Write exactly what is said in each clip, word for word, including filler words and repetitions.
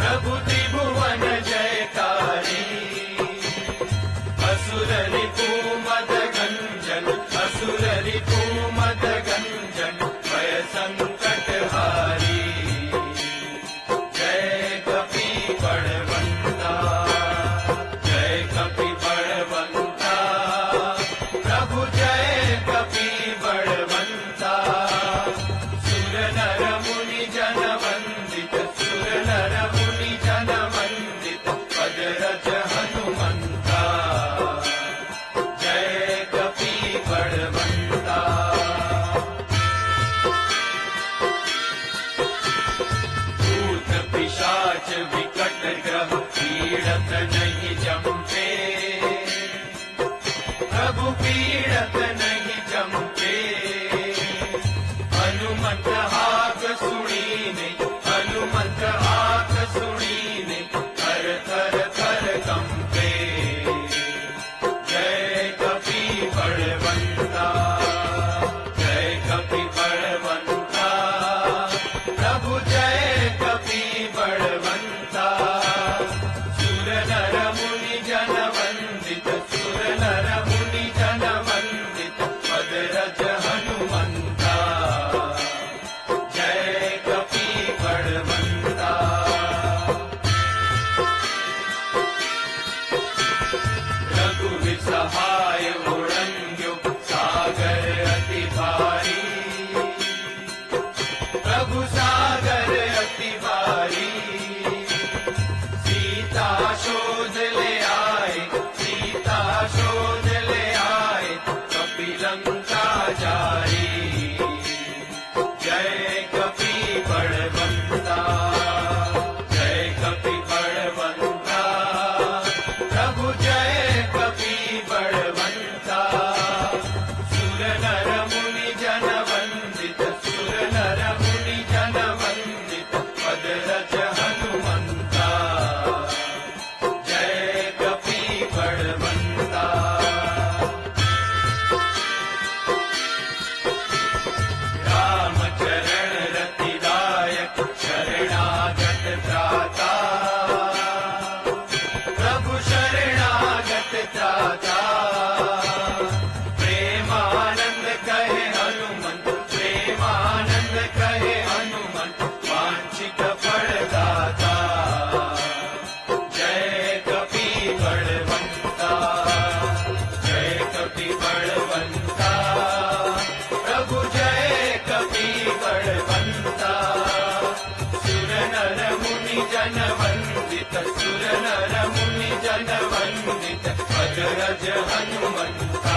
प्रभु त्रिभुवन जयकारी, असुर रिपु मद गंजन, असुर रिपु मद गंजन, भय संकट हारी। जय कपि बड़वंता, जय कपि बड़वंता, प्रभु जय कपि बड़वंता। सुर नर मुनि जन वंदित, सुर नर मुनि जन वंदित, पद रज हनुमंता। जय कपि बड़वंता। भूत पिशाच विकट ग्रह पीड़त नहीं जमते, प्रभु पीड़त नहीं जमते। हनुमंत हाक सुनीने, हनुमंत हाक सुनीने, थर थर थर कंपे। जय कपि बड़वंता, जय कपि बड़वंता, प्रभु जय कपि बड़वंता। सुर नर मुनि जन वंदित, सुर नर मुनि जन वंदित, पद रज हनुमंता। जय कपि बड़वंता। रघुवीर सहाय उड़ंग्यो सागर अति भारी, प्रभु सागर अति भारी। सीता शोध ले आए, सीता शोध ले आए, कपि लंका जारी। जय कपि बड़वंता, जय कपि बड़वंता, प्रभु जय कपि बड़वंता। सुर नर मुनि जन वंदित, सुर नर मुनि जन वंदित, पद रज हनुमंता। जय कपि बड़वंता। राम चरण रतिदायक, शरणागत त्राता, प्रभु शरणागत त्राता। प्रेमानंद कहे हनुमंत, प्रेमानंद कहे हनुमंत, वांछित फलदाता। जय कपि बड़वंता, जय कपि बड़वंता, प्रभु जय कपि बड़वंता। सुर नर मुनि जन वंदित, सुर नर मुनि जन वंदित, पद रज हनुमंता।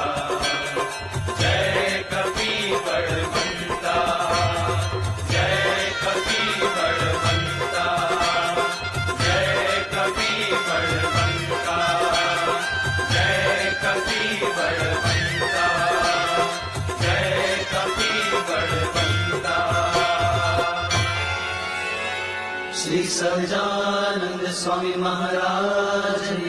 जय कपि बड़वंता, जय कपि बड़वंता, जय कपि बड़वंता, जय कपि बड़वंता, जय कपि बड़वंता। श्री सहजानंद स्वामी महाराज